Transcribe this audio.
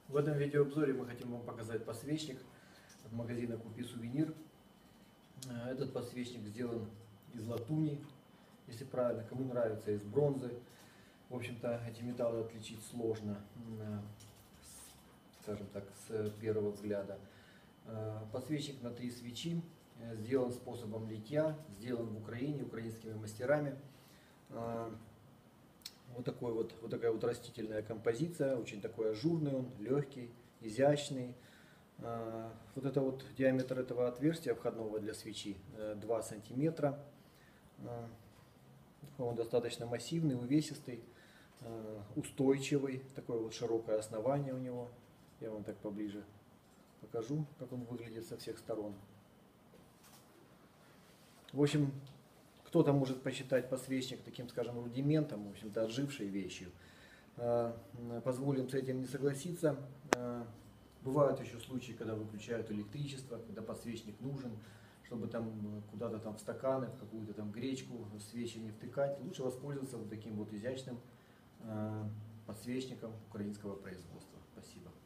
В этом видеообзоре мы хотим вам показать подсвечник от магазина Купи Сувенир. Этот подсвечник сделан из латуни, если правильно, кому нравится, из бронзы. В общем-то, эти металлы отличить сложно, скажем так, с первого взгляда. Подсвечник на 3 свечи, сделан способом литья, сделан в Украине, украинскими мастерами. Вот такая вот растительная композиция, очень такой ажурный он, легкий, изящный. Вот это вот диаметр этого отверстия входного для свечи 2 сантиметра. Он достаточно массивный, увесистый, устойчивый, такое вот широкое основание у него. Я вам так поближе покажу, как он выглядит со всех сторон. В общем, кто-то может посчитать подсвечник таким, скажем, рудиментом, в общем-то, отжившей вещью. Позволим с этим не согласиться. Бывают еще случаи, когда выключают электричество, когда подсвечник нужен, чтобы там куда-то там в стаканы, в какую-то там гречку свечи не втыкать. Лучше воспользоваться вот таким вот изящным подсвечником украинского производства. Спасибо.